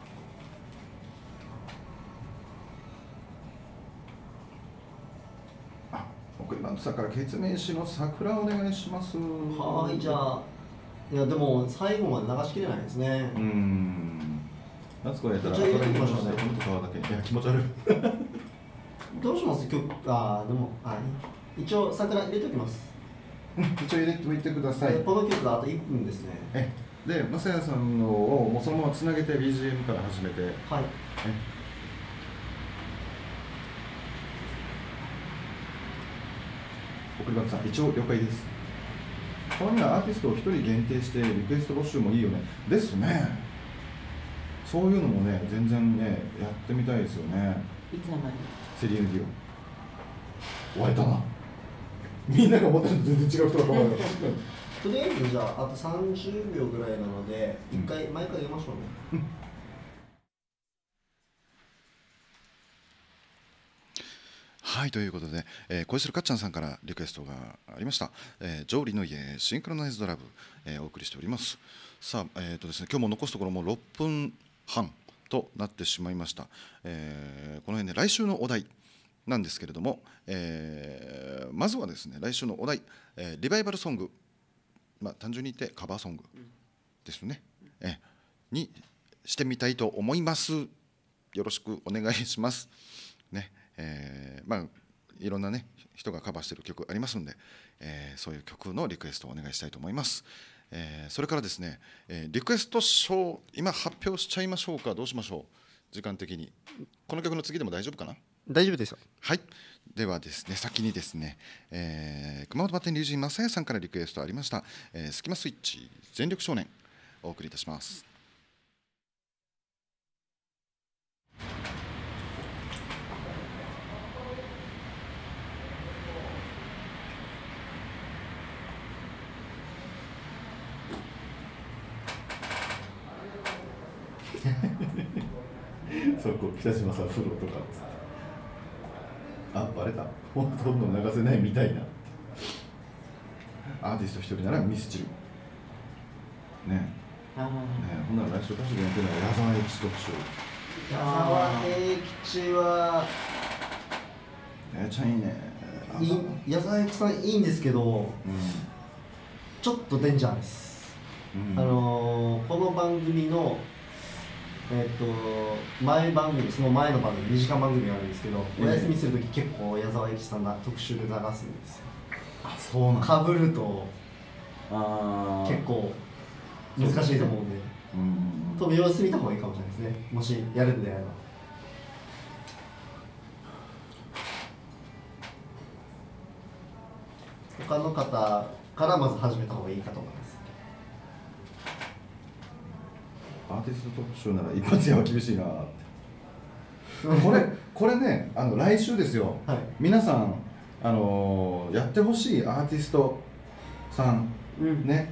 あ、送りバントさんからケツメイシの桜お願いします。 はい、じゃあ、いやでも最後まで流しきれないですね。 マツコやったらじゃあ入れてきましょうね。 このと川だけ。いや気持ち悪い。 どうします曲？でも一応桜入れておきます。 一応入れておいてください。 この曲があと1分ですね。 で、まさやさんのをもうそのままつなげて BGM から始めて。はい。送りバントさん、一応了解です。たまにはアーティストを1人限定してリクエスト募集もいいよね。ですね。そういうのもね、全然ね、やってみたいですよね。 いつの間にセリーヌ・ディオン。割れたな。みんなが思ってるのと全然違う人だと思うよ。 とりあえずじゃああと30秒ぐらいなので、一回毎回入れましょうね。 はいということで、恋するかっちゃんさんからリクエストがありました、ジョーリの家シンクロナイズドラブ、お送りしております。さあ、ですね、今日も残すところも6分半となってしまいました。この辺で来週のお題なんですけれども、まずはですね来週のお題、リバイバルソング、単純に言ってカバーソングですね、にしてみたいと思います。よろしくお願いしますね。いろんなね人がカバーしている曲ありますので、そういう曲のリクエストをお願いしたいと思います。それからですね、リクエスト賞今発表しちゃいましょうか。どうしましょう、時間的に。この曲の次でも大丈夫かな。 大丈夫ですよ。 はい、ではですね先にですね、熊本バッテン龍神正也さんからリクエストありました、スキマスイッチ全力少年お送りいたします。 そこ北島さん風呂とかっつって、あ、バレた、ほとんど流せないみたいな。アーティスト一人ならミスチルねえ、ほんなら来週歌手でやってるのは矢沢永吉特集。 矢沢永吉はめちゃいいね。 矢沢永吉さんいいんですけど、ちょっとデンジャーです。この番組の前番組、その前の番組、2時間番組があるんですけど、お休みするとき結構矢沢永吉さんが特集で流すんですよ。 あ、そうなんだ。 かぶると結構難しいと思うんで、多分様子見た方がいいかもしれないですね、もしやるんであれば。他の方からまず始めた方がいいかと思います。 アーティスト特集なら一発屋は厳しいなってこれね、来週ですよ、はい、皆さん、やってほしいアーティストさん、ね、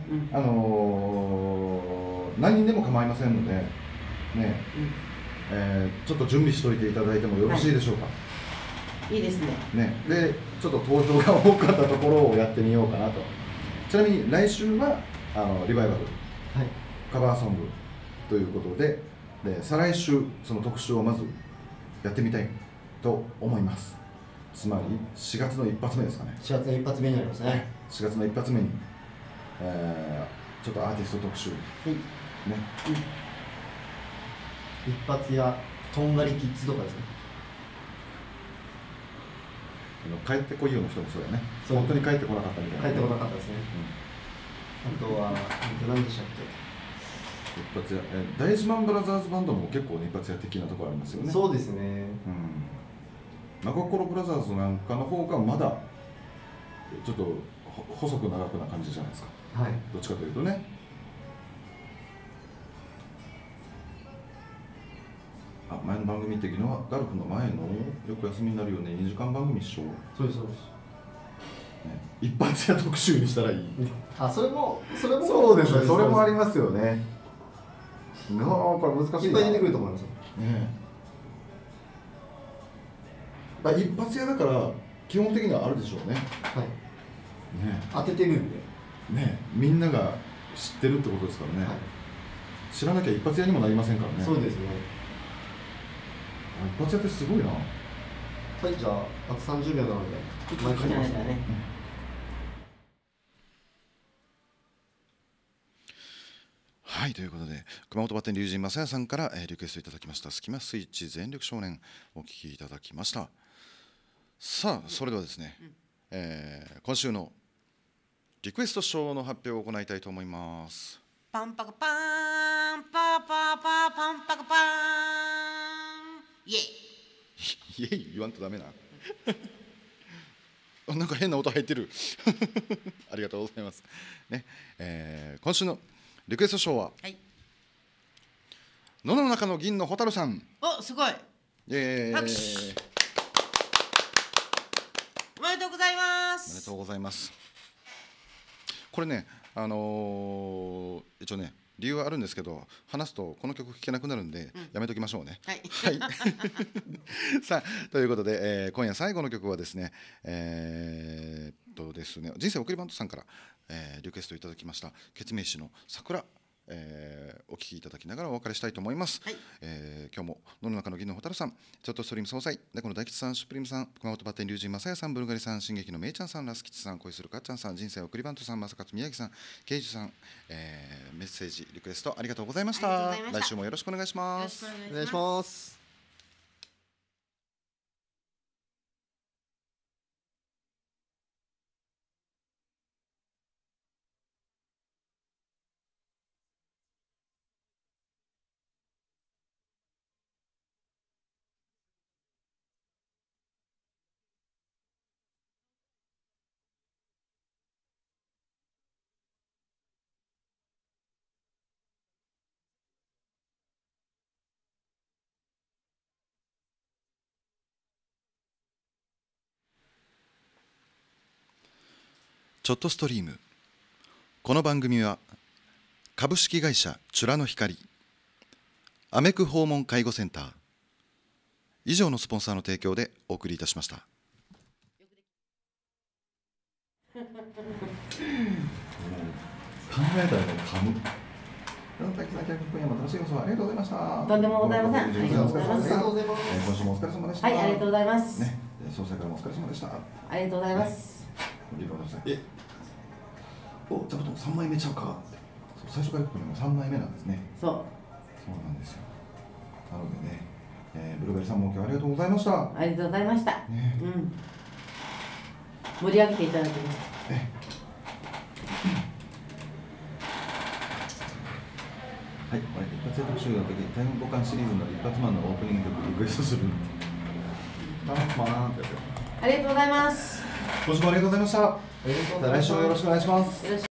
何人でも構いませんので、ね、ちょっと準備しておいていただいてもよろしいでしょうか。 いいですね。 で、ちょっと投票が多かったところをやってみようかなと。ちなみに来週はリバイバル、はい、カバーソングということで、再来週その特集をまずやってみたいと思います。つまり4月の一発目ですかね。 4月の一発目になりますね。 4月の一発目に、ちょっとアーティスト特集、ね、 一発やとんがりキッズとかですね。 帰ってこいよの人もそうやね。本当に帰ってこなかったみたいな。 帰ってこなかったですね。あとは何でしたっけ。 一発屋、大事マンブラザーズバンドも結構、一発屋的なところありますよね。 そうですね。 真心ブラザーズなんかの方がまだちょっと細く長くな感じじゃないですか。はい。どっちかというとね。前の番組っていうのはガルフの前のよく休みになるよね2時間番組一緒。 そうですそうです。 一発屋特集にしたらいい。 それもそうですね。それもありますよね。これ難しい。 いっぱい出てくると思いますよ。 一発屋だから基本的にはあるでしょうね。はい。 当ててるんで。 みんなが知ってるってことですからね。知らなきゃ一発屋にもなりませんからね。 そうですね。 一発屋ってすごいな。 はい、じゃああと30秒なので毎回やりますね。 はい、ということで熊本バッテン龍神正也さんから、リクエストいただきましたスキマスイッチ全力少年お聴きいただきました。さあそれではですね、今週のリクエスト賞の発表を行いたいと思います。 パンパカパーンパーパーパーパンパカパーンイエイイエイ言わんとダメななんか変な音入ってるありがとうございます、ね。今週のリクエスト賞は、はい、野の中の銀の蛍さん。 お、すごい。拍手。おめでとうございます。 おめでとうございます。これね、一応ね理由はあるんですけど、話すとこの曲聴けなくなるんで、やめときましょうね。 はい。 はい。さあ、ということで、今夜最後の曲はですね、ですね、人生送りバンドさんから、リクエストいただきましたケツメイシの桜、お聴きいただきながらお別れしたいと思います。はい。今日も野の中の銀の蛍さん、ちょっとストリーム総裁、猫の大吉さん、シュプリームさん、熊本バッテン龍神正也さん、ブルガリさん、進撃のめいちゃんさん、ラス吉さん、恋するかっちゃんさん、人生送りバンドさん、正勝宮城さん、ケイジさん、メッセージリクエストありがとうございました。来週もよろしくお願いします。 お願いします。 ちょっとストリーム。この番組は株式会社チュラの光、アメク訪問介護センター以上のスポンサーの提供でお送りいたしました。 考えたら噛む。滝さん、今夜も楽しい放送ありがとうございました。 とんでもございません。ありがとうございます。 今週もお疲れ様でした。 はい、ありがとうございます。 ね、総裁からもお疲れ様でした。 ありがとうございます。 お、座布団3枚目ちゃうかって。最初から言うと3枚目なんですね。 そうなんですよ。なのでね、ブルガリさんも今日ありがとうございました。 ありがとうございました。 ね、 盛り上げていただきました。 はい、一発屋特集の時、タイムボカンシリーズの一発マンのオープニング曲リクエストする。 ありがとうございます。 今週もありがとうございました。来週もよろしくお願いします。